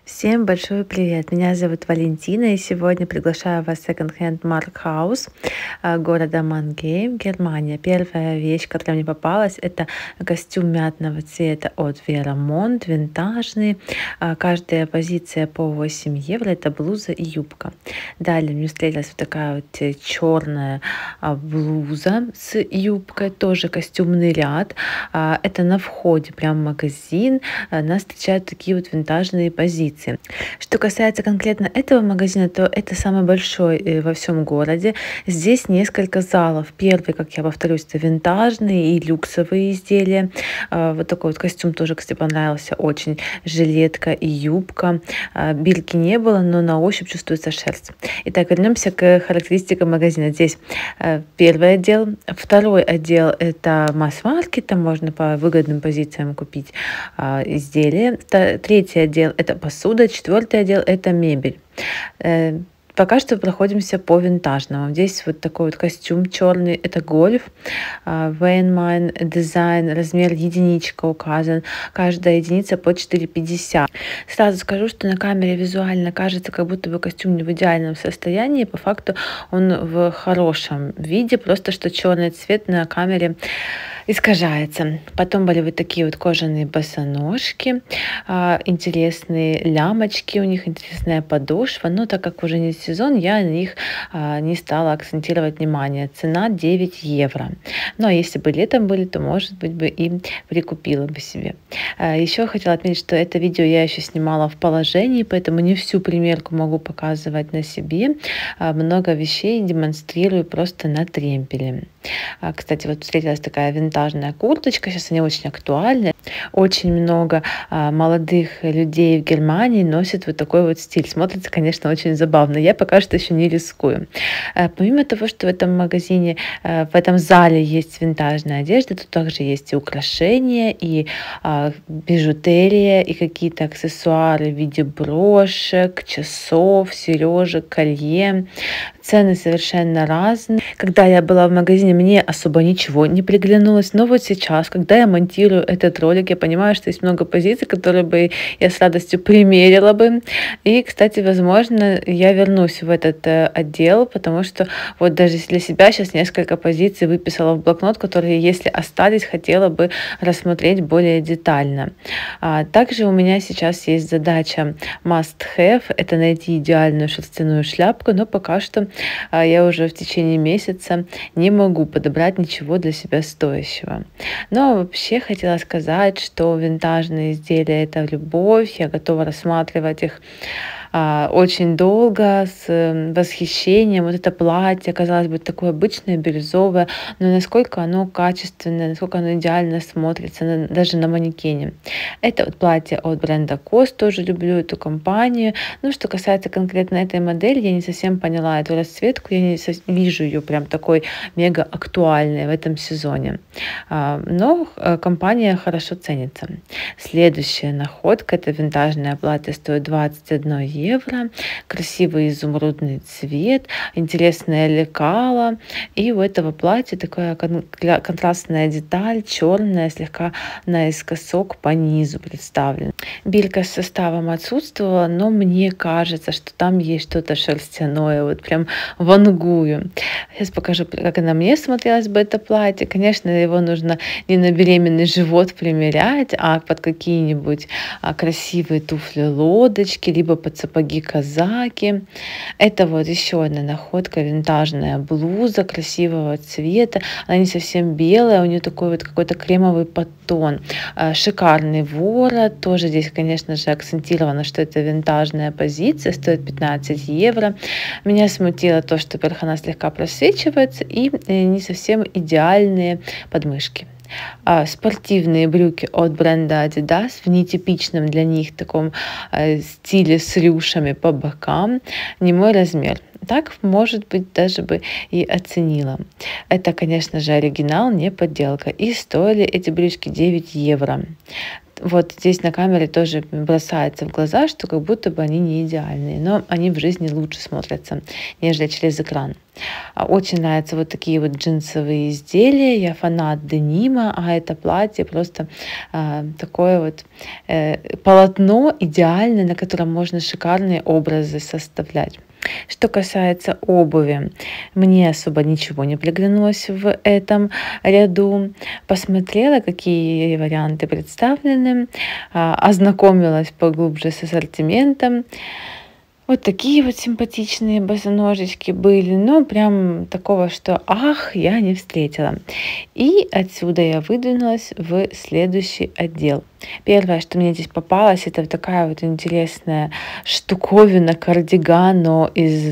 Всем большой привет! Меня зовут Валентина, и сегодня приглашаю вас в секонд-хенд Mark House города Мангейм, Германия. Первая вещь, которая мне попалась, это костюм мятного цвета от Vera Mond, винтажный. Каждая позиция по 8 евро, это блуза и юбка. Далее мне встретилась вот такая вот черная блуза с юбкой, тоже костюмный ряд. Это на входе, прям в магазин. Нас встречают такие вот винтажные позиции. Что касается конкретно этого магазина, то это самый большой во всем городе. Здесь несколько залов. Первый, как я повторюсь, это винтажные и люксовые изделия. Вот такой вот костюм тоже, кстати, понравился очень. Жилетка и юбка. Бирки не было, но на ощупь чувствуется шерсть. Итак, вернемся к характеристикам магазина. Здесь первый отдел. Второй отдел — это масс-маркет. Там можно по выгодным позициям купить изделия. Третий отдел — это посуда. Четвертый отдел — это мебель. Пока что проходимся по винтажному. Здесь вот такой вот костюм черный, это гольф, Вейнмайн дизайн, размер единичка указан, каждая единица по 4,50. Сразу скажу, что на камере визуально кажется, как будто бы костюм не в идеальном состоянии, по факту он в хорошем виде, просто что черный цвет на камере искажается. Потом были вот такие вот кожаные босоножки, интересные лямочки, у них интересная подошва, но так как уже не сезон, я на них не стала акцентировать внимание. Цена 9 евро. Ну а если бы летом были, то, может быть, бы и прикупила бы себе. Еще хотела отметить, что это видео я еще снимала в положении, поэтому не всю примерку могу показывать на себе. Много вещей демонстрирую просто на тремпеле. Кстати, вот встретилась такая винтажная курточка, сейчас они очень актуальны. Очень много молодых людей в Германии носят вот такой вот стиль. Смотрится, конечно, очень забавно. Я пока что еще не рискую. Помимо того, что в этом магазине, в этом зале есть винтажная одежда, тут также есть и украшения, и бижутерия, и какие-то аксессуары в виде брошек, часов, сережек, колье. Цены совершенно разные. Когда я была в магазине, мне особо ничего не приглянулось. Но вот сейчас, когда я монтирую этот ролик, я понимаю, что есть много позиций, которые бы я с радостью примерила бы. И, кстати, возможно, я вернусь в этот отдел, потому что вот даже для себя сейчас несколько позиций выписала в блокнот, которые, если остались, хотела бы рассмотреть более детально. Также у меня сейчас есть задача must have. Это найти идеальную шерстяную шляпку, но пока что я уже в течение месяца не могу подобрать ничего для себя стоящего. Но вообще хотела сказать, что винтажные изделия — это любовь. Я готова рассматривать их очень долго, с восхищением. Вот это платье, казалось бы, такое обычное, бирюзовое, но насколько оно качественное, насколько оно идеально смотрится, даже на манекене. Это вот платье от бренда COS, тоже люблю эту компанию. Ну, что касается конкретно этой модели, я не совсем поняла эту расцветку, я не вижу ее прям такой мега актуальной в этом сезоне. Но компания хорошо ценится. Следующая находка — это винтажное платье, стоит 21 евро. Красивый изумрудный цвет, интересное лекало. И у этого платья такая контрастная деталь, черная, слегка наискосок по низу представлена. Бирка с составом отсутствовала, но мне кажется, что там есть что-то шерстяное, вот прям вангую. Сейчас покажу, как на мне смотрелось бы это платье. Конечно, его нужно не на беременный живот примерять, а под какие-нибудь красивые туфли-лодочки, либо под сапоги-казаки. Это вот еще одна находка, винтажная блуза красивого цвета. Она не совсем белая, у нее такой вот какой-то кремовый подтон. Шикарный ворот. Тоже здесь, конечно же, акцентировано, что это винтажная позиция, стоит 15 евро. Меня смутило то, что, во-первых, она слегка просвечивается и не совсем идеальные подмышки. Спортивные брюки от бренда Adidas в нетипичном для них таком стиле с рюшами по бокам. Не мой размер. Так, может быть, даже бы и оценила. Это, конечно же, оригинал, не подделка. И стоили эти брючки 9 евро. Вот здесь на камере тоже бросается в глаза, что как будто бы они не идеальные, но они в жизни лучше смотрятся, нежели через экран. Очень нравятся вот такие вот джинсовые изделия. Я фанат денима, а это платье просто такое вот полотно идеальное, на котором можно шикарные образы составлять. Что касается обуви, мне особо ничего не приглянулось в этом ряду. Посмотрела, какие варианты представлены, ознакомилась поглубже с ассортиментом. Вот такие вот симпатичные босоножечки были, но прям такого, что ах, я не встретила. И отсюда я выдвинулась в следующий отдел. Первое, что мне здесь попалось, это вот такая вот интересная штуковина, кардиган, но из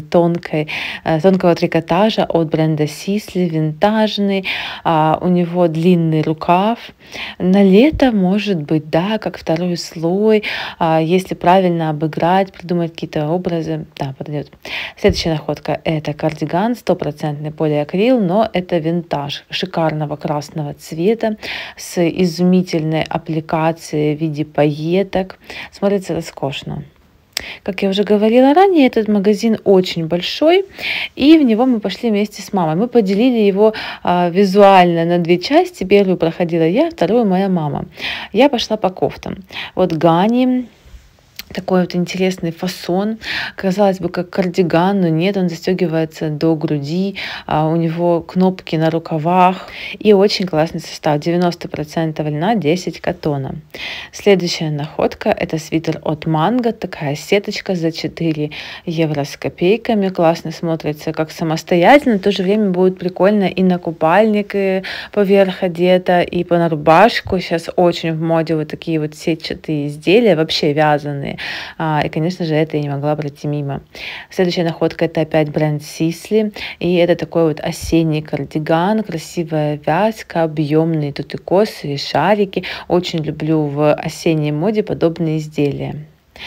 тонкого трикотажа от бренда Sisley, винтажный. У него длинный рукав. На лето, может быть, да, как второй слой. Если правильно обыграть, придумать какие-то образы, да, подойдет. Следующая находка — это кардиган, 100% полиакрил, но это винтаж шикарного красного цвета с изумительной аппликацией в виде пайеток. Смотрится роскошно. Как я уже говорила ранее, этот магазин очень большой, и в него мы пошли вместе с мамой. Мы поделили его визуально на две части. Первую проходила я, вторую моя мама. Я пошла по кофтам. Вот Гани. Такой вот интересный фасон. Казалось бы, как кардиган, но нет, он застегивается до груди, у него кнопки на рукавах и очень классный состав. 90% льна, 10 катона. Следующая находка — это свитер от Mango, такая сеточка за 4 евро с копейками. Классно смотрится как самостоятельно, в то же время будет прикольно и на купальник и поверх одета, и на рубашку. Сейчас очень в моде вот такие вот сетчатые изделия, вообще вязаные. И, конечно же, это я не могла пройти мимо. Следующая находка — это опять бренд Sisley. И это такой вот осенний кардиган, красивая вязка, объемные тут и косы, и шарики. Очень люблю в осенней моде подобные изделия.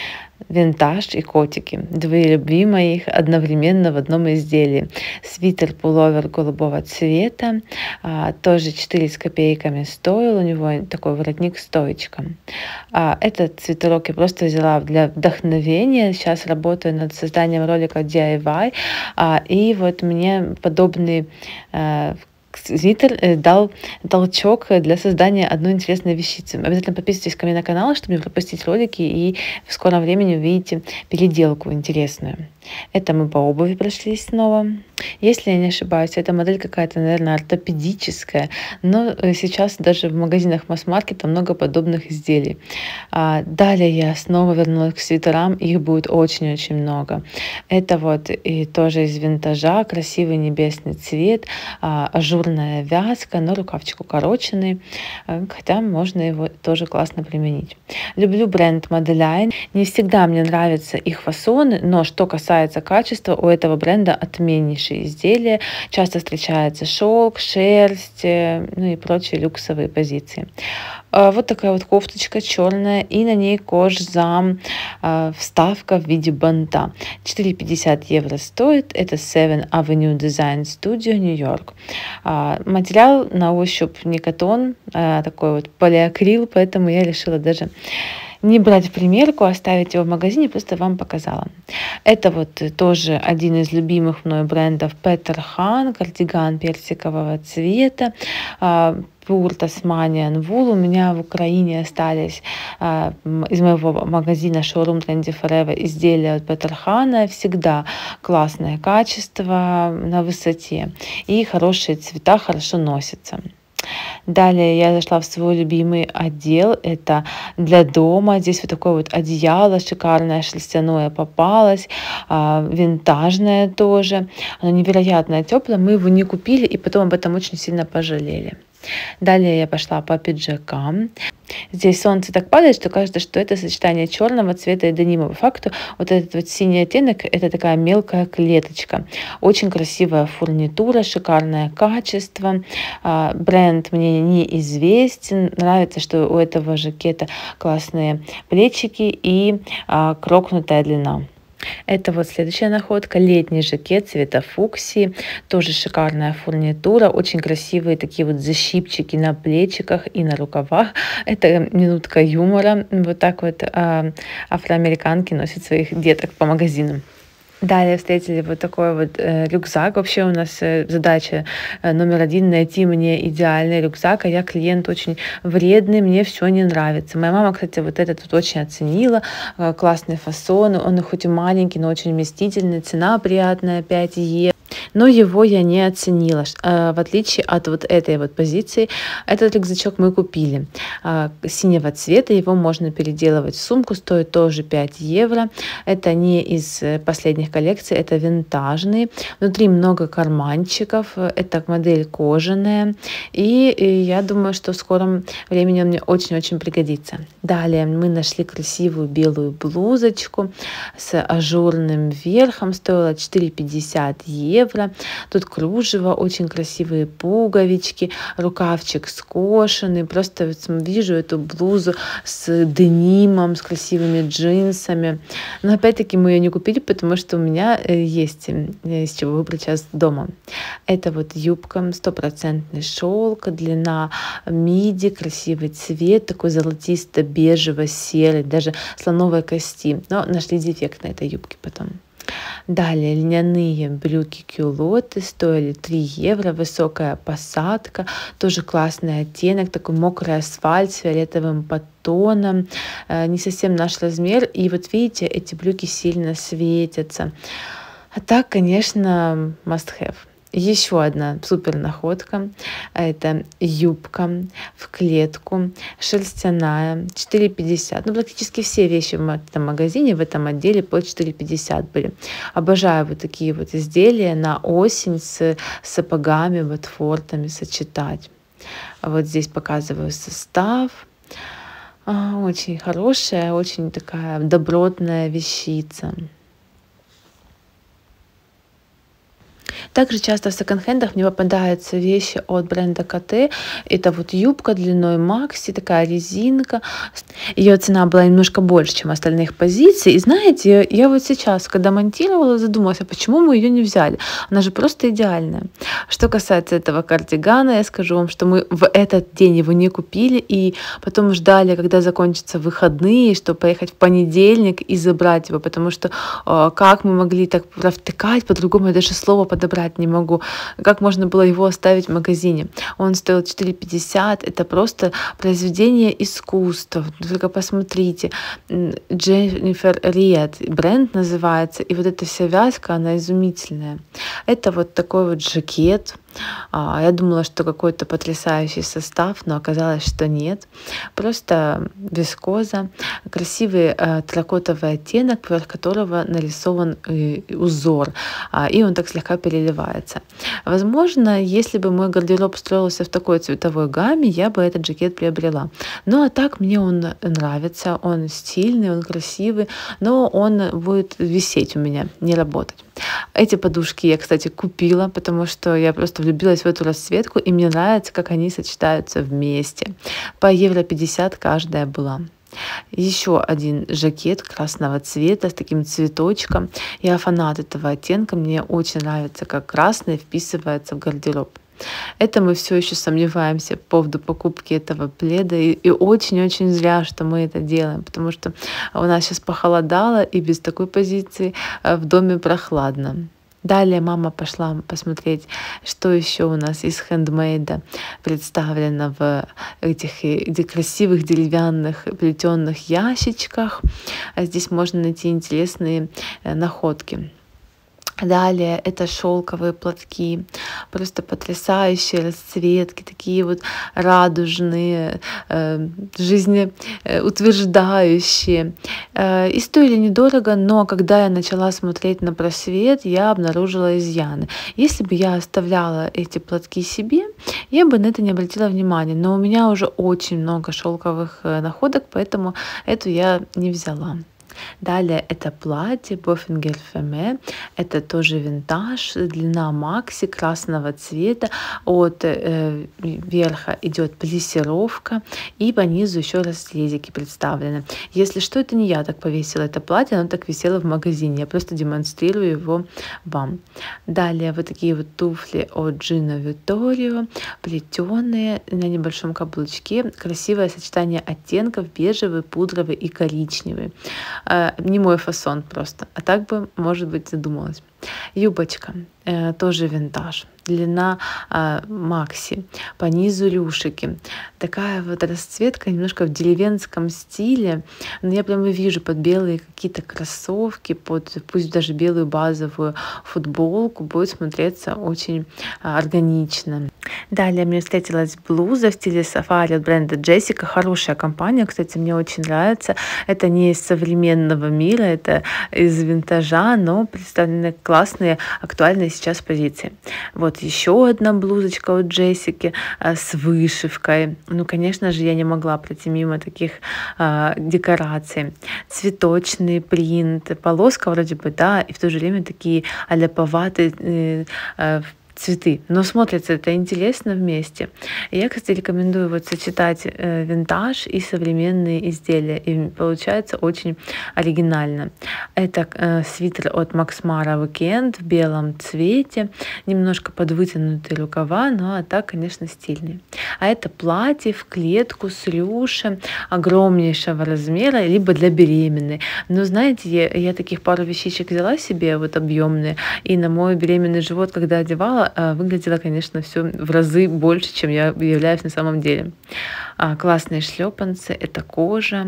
Винтаж и котики. Две любви моих одновременно в одном изделии. Свитер-пуловер голубого цвета. Тоже 4 с копейками стоил. У него такой воротник-стоечка. Этот свитерок я просто взяла для вдохновения. Сейчас работаю над созданием ролика DIY. И вот мне подобный свитер дал толчок для создания одной интересной вещицы. Обязательно подписывайтесь ко мне на канал, чтобы не пропустить ролики, и в скором времени увидите переделку интересную. Это мы по обуви прошлись снова. Если я не ошибаюсь, эта модель какая-то, наверное, ортопедическая, но сейчас даже в магазинах масс-маркета много подобных изделий. Далее я снова вернулась к свитерам, их будет очень-очень много. Это вот и тоже из винтажа, красивый небесный цвет, ажурная вязка, но рукавчик укороченный, хотя можно его тоже классно применить. Люблю бренд Modeline. Не всегда мне нравятся их фасоны, но что касается качества, у этого бренда отменнейшие изделия. Часто встречается шелк, шерсть, ну и прочие люксовые позиции. Вот такая вот кофточка черная, и на ней кожзам, вставка в виде банта. 4,50 евро стоит. Это Seventh Avenue Design Studio, Нью-Йорк. Материал на ощупь не катон, такой вот полиакрил, поэтому я решила даже не брать в примерку, оставить его в магазине, просто вам показала. Это вот тоже один из любимых мной брендов Peter Han, кардиган персикового цвета. Pure Tasmanian Wool. У меня в Украине остались из моего магазина Showroom Trendy Forever изделия от Peter Han. Всегда классное качество, на высоте. И хорошие цвета, хорошо носятся. Далее я зашла в свой любимый отдел, это для дома. Здесь вот такое вот одеяло шикарное, шерстяное попалось, винтажное тоже. Оно невероятно теплое, мы его не купили и потом об этом очень сильно пожалели. Далее я пошла по пиджакам. Здесь солнце так падает, что кажется, что это сочетание черного цвета и денима. По факту вот этот вот синий оттенок — это такая мелкая клеточка. Очень красивая фурнитура, шикарное качество. Бренд мне неизвестен. Нравится, что у этого жакета классные плечики и крокнутая длина. Это вот следующая находка. Летний жакет цвета фуксии. Тоже шикарная фурнитура. Очень красивые такие вот защипчики на плечиках и на рукавах. Это минутка юмора. Вот так вот афроамериканки носят своих деток по магазинам. Далее встретили вот такой вот рюкзак. Вообще у нас задача номер один — найти мне идеальный рюкзак, а я клиент очень вредный, мне все не нравится. Моя мама, кстати, вот этот вот очень оценила. Классный фасон, он хоть и маленький, но очень вместительный, цена приятная, 5 евро. Но его я не оценила. В отличие от вот этой вот позиции, этот рюкзачок мы купили синего цвета, его можно переделывать в сумку, стоит тоже 5 евро. Это не из последних коллекций, это винтажный. Внутри много карманчиков, это модель кожаная, и я думаю, что в скором времени он мне очень-очень пригодится. Далее мы нашли красивую белую блузочку с ажурным верхом, стоила 4,50 евро. Тут кружево, очень красивые пуговички, рукавчик скошенный. Просто вижу эту блузу с денимом, с красивыми джинсами. Но опять-таки мы ее не купили, потому что у меня есть из чего выбрать сейчас дома. Это вот юбка, 100% шелк, длина миди, красивый цвет, такой золотисто-бежево-серый, даже слоновой кости. Но нашли дефект на этой юбке потом. Далее льняные брюки-кюлоты стоили 3 евро, высокая посадка, тоже классный оттенок, такой мокрый асфальт с фиолетовым подтоном, не совсем наш размер. И вот видите, эти брюки сильно светятся. А так, конечно, must have. Еще одна супер находка. Это юбка в клетку, шерстяная, 4,50. Ну, практически все вещи в этом магазине, в этом отделе по 4,50 были. Обожаю вот такие вот изделия на осень с сапогами, ботфортами сочетать. Вот здесь показываю состав. Очень хорошая, очень такая добротная вещица. Также часто в секонд-хендах мне попадаются вещи от бренда КТ. Это вот юбка длиной Макси, такая резинка. Ее цена была немножко больше, чем остальных позиций. И знаете, я вот сейчас, когда монтировала, задумалась, а почему мы ее не взяли? Она же просто идеальная. Что касается этого кардигана, я скажу вам, что мы в этот день его не купили, и потом ждали, когда закончатся выходные, чтобы поехать в понедельник и забрать его, потому что как мы могли так провтыкать, по-другому я даже слово подобрать не могу. Как можно было его оставить в магазине? Он стоил 4,50. Это просто произведение искусства. Только посмотрите. Дженнифер Риет бренд называется. И вот эта вся вязка, она изумительная. Это вот такой вот жакет. Я думала, что какой-то потрясающий состав, но оказалось, что нет. Просто вискоза, красивый терракотовый оттенок, поверх которого нарисован узор, и он так слегка переливается. Возможно, если бы мой гардероб строился в такой цветовой гамме, я бы этот жакет приобрела. Ну а так мне он нравится, он стильный, он красивый, но он будет висеть у меня, не работать. Эти подушки я, кстати, купила, потому что я просто влюбилась в эту расцветку, и мне нравится, как они сочетаются вместе. По евро 50 каждая была. Еще один жакет красного цвета с таким цветочком. Я фанат этого оттенка, мне очень нравится, как красный вписывается в гардероб. Это мы все еще сомневаемся по поводу покупки этого пледа. И очень-очень зря, что мы это делаем, потому что у нас сейчас похолодало, и без такой позиции в доме прохладно. Далее мама пошла посмотреть, что еще у нас из хендмейда представлено в этих красивых деревянных плетеных ящичках. Здесь можно найти интересные находки. Далее это шелковые платки, просто потрясающие расцветки, такие вот радужные, жизнеутверждающие. И стоили недорого, но когда я начала смотреть на просвет, я обнаружила изъяны. Если бы я оставляла эти платки себе, я бы на это не обратила внимания. Но у меня уже очень много шелковых находок, поэтому эту я не взяла. Далее это платье Bofinger Femme, это тоже винтаж, длина макси красного цвета, от верха идет плессировка, и по низу еще разрезики представлены. Если что, это не я так повесила это платье, оно так висело в магазине, я просто демонстрирую его вам. Далее вот такие вот туфли от Gino Vittorio, плетеные на небольшом каблучке, красивое сочетание оттенков, бежевый, пудровый и коричневый. не мой фасон просто. А так бы, может быть, задумалась. Юбочка, тоже винтаж. Длина макси, по низу рюшики. Такая вот расцветка немножко в деревенском стиле. Но я прямо вижу под белые какие-то кроссовки, под пусть даже белую базовую футболку. Будет смотреться очень органично. Далее мне встретилась блуза в стиле сафари от бренда Джессика. Хорошая компания, кстати, мне очень нравится. Это не из современного мира, это из винтажа, но представлены классные, актуальные сейчас позиции. Вот еще одна блузочка от Джессики с вышивкой. Ну, конечно же, я не могла пройти мимо таких декораций. Цветочный принт, полоска вроде бы, да, и в то же время такие аляповатые цветы, но смотрится это интересно вместе. Я, кстати, рекомендую вот сочетать винтаж и современные изделия, и получается очень оригинально. Это свитер от Max Mara Weekend в белом цвете, немножко подвытянутые рукава, но так, конечно, стильный. А это платье в клетку с рюшем огромнейшего размера, либо для беременной. Но знаете, я таких пару вещичек взяла себе, вот объемные, и на мой беременный живот, когда одевала, выглядело, конечно, все в разы больше, чем я являюсь на самом деле. Классные шлепанцы, это кожа,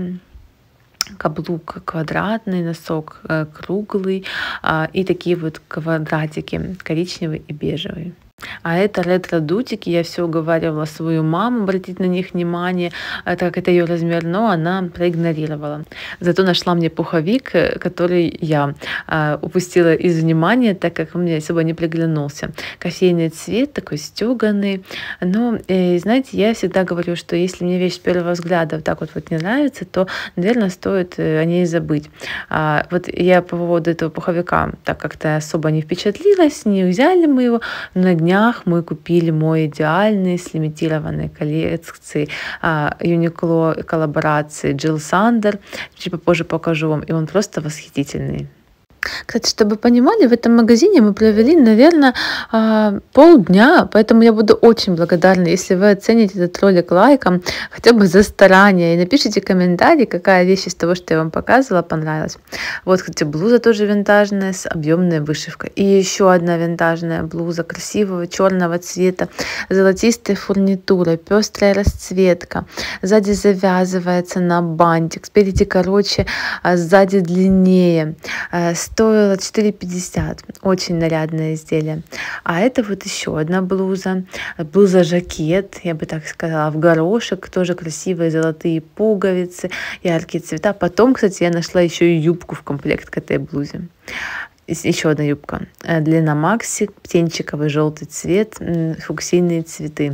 каблук квадратный, носок круглый и такие вот квадратики коричневый и бежевый. А это ретро-дутики, я все уговаривала свою маму обратить на них внимание, так как это ее размер, но она проигнорировала. Зато нашла мне пуховик, который я упустила из внимания, так как он мне особо не приглянулся. Кофейный цвет, такой стеганый. Но, знаете, я всегда говорю, что если мне вещь с первого взгляда вот так вот не нравится, то, наверное, стоит о ней забыть. Вот я по поводу этого пуховика так как-то особо не впечатлилась, не взяли мы его, на днях мы купили мой идеальный с лимитированной коллекции Uniqlo коллаборации Jill Sander. Чуть попозже покажу вам, и он просто восхитительный. Кстати, чтобы вы понимали, в этом магазине мы провели, наверное, полдня, поэтому я буду очень благодарна, если вы оцените этот ролик лайком, хотя бы за старание, и напишите комментарий, какая вещь из того, что я вам показывала, понравилась. Вот, кстати, блуза тоже винтажная с объемной вышивкой. И еще одна винтажная блуза красивого черного цвета, золотистой фурнитурой, пестрая расцветка. Сзади завязывается на бантик, спереди короче, сзади длиннее. Стоила 4,50. Очень нарядное изделие. А это вот еще одна блуза. Блуза-жакет, я бы так сказала, в горошек. Тоже красивые золотые пуговицы, яркие цвета. Потом, кстати, я нашла еще и юбку в комплект к этой блузе. Еще одна юбка. Длина макси, птенчиковый желтый цвет, фуксийные цветы.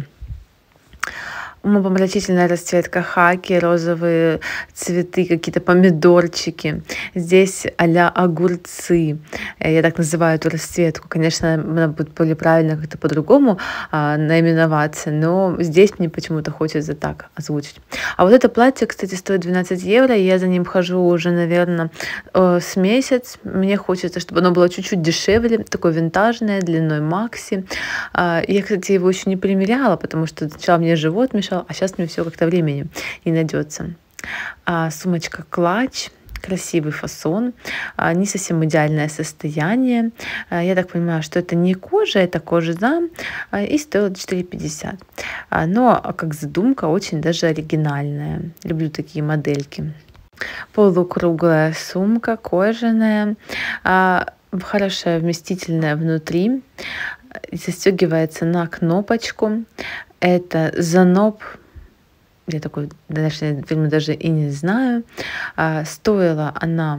Умопомрачительная расцветка хаки, розовые цветы, какие-то помидорчики. Здесь а-ля огурцы. Я так называю эту расцветку. Конечно, она будет более правильно как-то по-другому наименоваться, но здесь мне почему-то хочется так озвучить. А вот это платье, кстати, стоит 12 евро, и я за ним хожу уже, наверное, с месяц. Мне хочется, чтобы оно было чуть-чуть дешевле, такое винтажное, длиной макси. Я, кстати, его еще не примеряла, потому что сначала мне живот мешал, а сейчас мне все как-то времени не найдется. Сумочка клатч, красивый фасон, не совсем идеальное состояние. Я так понимаю, что это не кожа, это кожзам, и стоило 4,50. Но как задумка очень даже оригинальная. Люблю такие модельки. Полукруглая сумка, кожаная, хорошая, вместительная внутри, застегивается на кнопочку. Это Заноб, я такой фирму даже и не знаю. Стоила она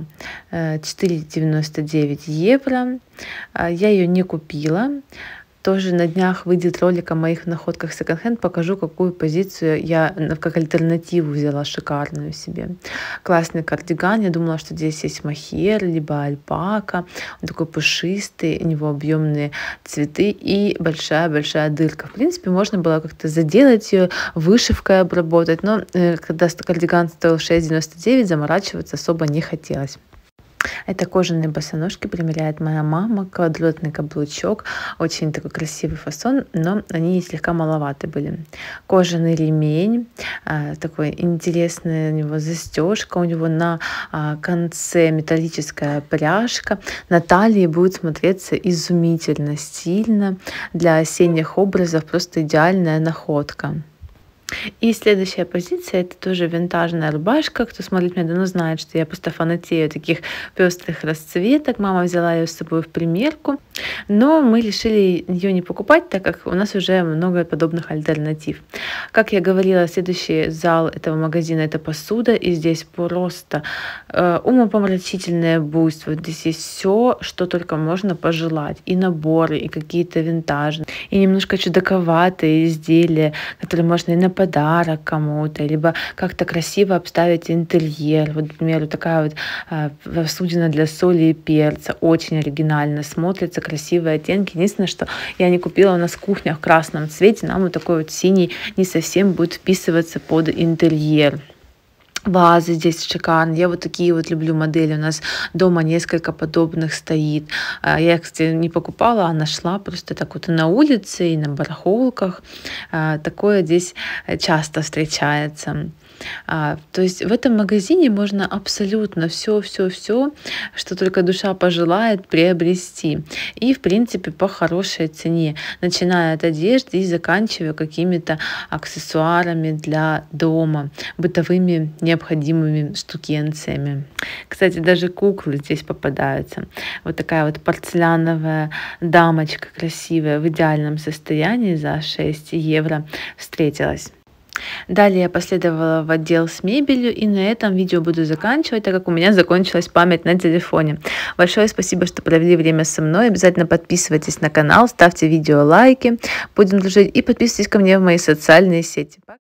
4,99 евро. Я ее не купила. Тоже на днях выйдет ролик о моих находках секонд-хенд. Покажу, какую позицию я как альтернативу взяла шикарную себе. Классный кардиган. Я думала, что здесь есть мохер, либо альпака. Он такой пушистый, у него объемные цветы и большая-большая дырка. В принципе, можно было как-то заделать ее, вышивкой обработать. Но когда кардиган стоил 6,99, заморачиваться особо не хотелось. Это кожаные босоножки, примеряет моя мама, квадратный каблучок, очень такой красивый фасон, но они слегка маловаты были. Кожаный ремень, такой интересный у него застежка, у него на конце металлическая пряжка, на талии будет смотреться изумительно стильно, для осенних образов просто идеальная находка. И следующая позиция — это тоже винтажная рубашка. Кто смотрит меня давно, знает, что я просто фанатею таких пестрых расцветок. Мама взяла ее с собой в примерку, но мы решили ее не покупать, так как у нас уже много подобных альтернатив. Как я говорила, следующий зал этого магазина — это посуда, и здесь просто умопомрачительное буйство. Здесь есть все, что только можно пожелать. И наборы, и какие-то винтажные, и немножко чудаковатые изделия, которые можно и на подарок кому-то, либо как-то красиво обставить интерьер. Вот, например, вот такая вот посудина для соли и перца. Очень оригинально смотрится, красивые оттенки. Единственное, что я не купила у нас кухня в красном цвете, нам вот такой вот синий не совсем будет вписываться под интерьер. Вазы здесь шикарные. Я вот такие вот люблю модели. У нас дома несколько подобных стоит. Я, кстати, не покупала, а нашла просто так вот и на улице, и на барахолках. Такое здесь часто встречается. То есть в этом магазине можно абсолютно все, что только душа пожелает, приобрести. И, в принципе, по хорошей цене, начиная от одежды и заканчивая какими-то аксессуарами для дома, бытовыми необходимыми штукенциями. Кстати, даже куклы здесь попадаются. Вот такая вот порцеляновая дамочка красивая в идеальном состоянии за 6 евро встретилась. Далее я последовала в отдел с мебелью, и на этом видео буду заканчивать, так как у меня закончилась память на телефоне. Большое спасибо, что провели время со мной. Обязательно подписывайтесь на канал, ставьте видео лайки. Будем дружить, и подписывайтесь ко мне в мои социальные сети.